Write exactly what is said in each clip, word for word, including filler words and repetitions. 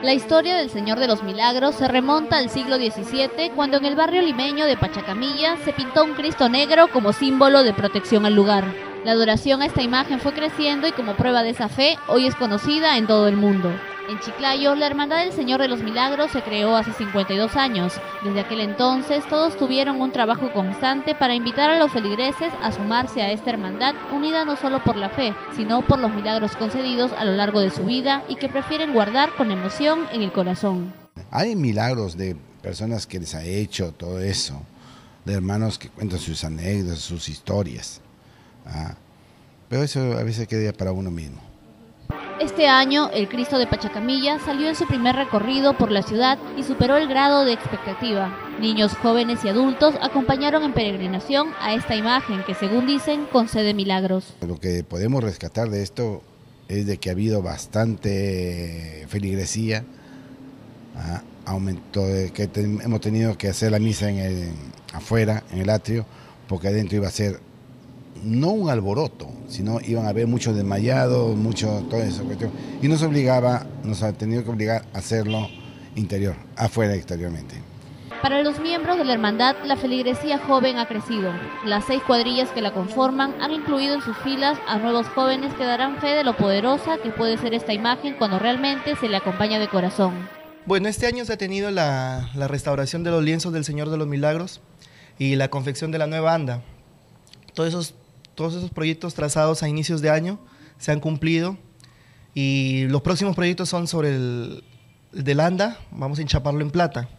La historia del Señor de los Milagros se remonta al siglo diecisiete, cuando en el barrio limeño de Pachacamilla se pintó un Cristo negro como símbolo de protección al lugar. La adoración a esta imagen fue creciendo y como prueba de esa fe, hoy es conocida en todo el mundo. En Chiclayo, la Hermandad del Señor de los Milagros se creó hace cincuenta y dos años. Desde aquel entonces, todos tuvieron un trabajo constante para invitar a los feligreses a sumarse a esta hermandad, unida no solo por la fe, sino por los milagros concedidos a lo largo de su vida y que prefieren guardar con emoción en el corazón. Hay milagros de personas que les ha hecho todo eso, de hermanos que cuentan sus anécdotas, sus historias. Ah, pero eso a veces queda para uno mismo. Este año, el Cristo de Pachacamilla salió en su primer recorrido por la ciudad y superó el grado de expectativa. Niños, jóvenes y adultos acompañaron en peregrinación a esta imagen que, según dicen, concede milagros. Lo que podemos rescatar de esto es de que ha habido bastante feligresía, ah, aumento de que te, hemos tenido que hacer la misa en el, afuera, en el atrio, porque adentro iba a ser no un alboroto, sino iban a haber muchos desmayados, mucho, todo eso, y nos obligaba, nos ha tenido que obligar a hacerlo interior, afuera exteriormente. Para los miembros de la hermandad, la feligresía joven ha crecido. Las seis cuadrillas que la conforman han incluido en sus filas a nuevos jóvenes que darán fe de lo poderosa que puede ser esta imagen cuando realmente se le acompaña de corazón. Bueno, este año se ha tenido la, la restauración de los lienzos del Señor de los Milagros y la confección de la nueva anda. Todos esos Todos esos proyectos trazados a inicios de año se han cumplido y los próximos proyectos son sobre el, el del anda, vamos a enchaparlo en plata.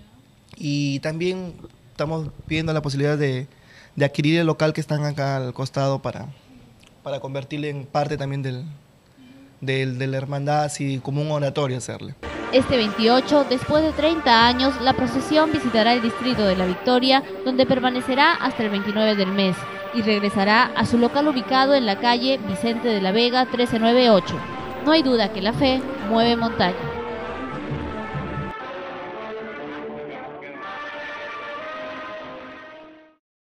Y también estamos pidiendo la posibilidad de, de adquirir el local que están acá al costado para, para convertirlo en parte también del, del, de la hermandad, así como un oratorio hacerle. Este veintiocho, después de treinta años, la procesión visitará el distrito de La Victoria, donde permanecerá hasta el veintinueve del mes, y regresará a su local ubicado en la calle Vicente de la Vega trece noventa y ocho. No hay duda que la fe mueve montaña.